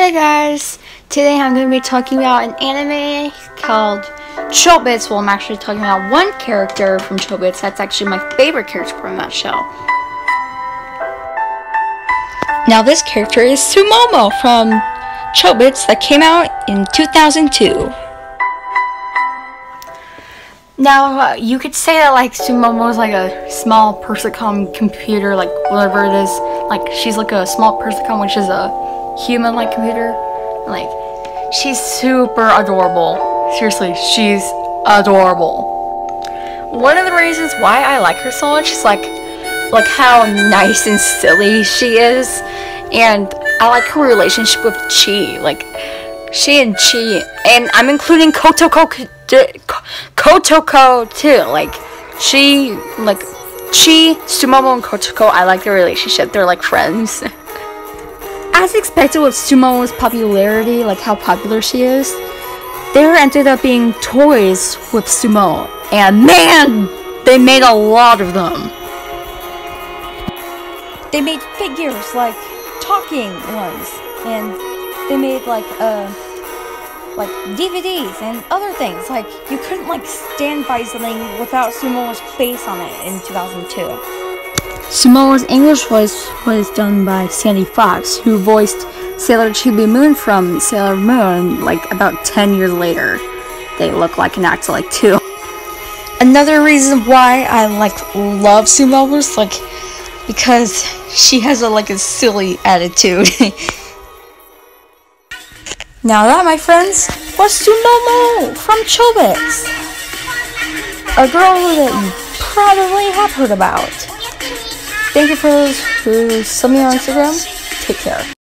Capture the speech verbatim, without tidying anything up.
Hey guys, today I'm going to be talking about an anime called Chobits. Well, I'm actually talking about one character from Chobits that's actually my favorite character from that show. Now this character is Sumomo from Chobits that came out in two thousand two. Now, uh, you could say that, like, Sumomo is like a small Persicom computer, like, whatever it is. Like, she's like a small Persicom, which is a human-like computer. Like, she's super adorable. Seriously, she's adorable. One of the reasons why I like her so much is, like, like how nice and silly she is. And I like her relationship with Chi. Like, she and Chi, and I'm including Kotoko, Kotoko too. Like, she, like, Chi, Sumomo, and Kotoko, I like their relationship. They're like friends. As expected with Sumomo's popularity, like how popular she is, there ended up being toys with Sumo. And man, they made a lot of them. They made figures, like talking ones, and they made like uh like D V Ds and other things. Like, you couldn't like stand by something without Sumomo's face on it in two thousand two. Sumomo's English voice was done by Sandy Fox, who voiced Sailor Chibi Moon from Sailor Moon like about ten years later. They look like and act like too. Another reason why I like love Sumomo is like because she has a like a silly attitude. Now that, my friends, was Sumomo from Chobits, a girl that you probably have heard about. Thank you for those who saw me on Instagram. Take care.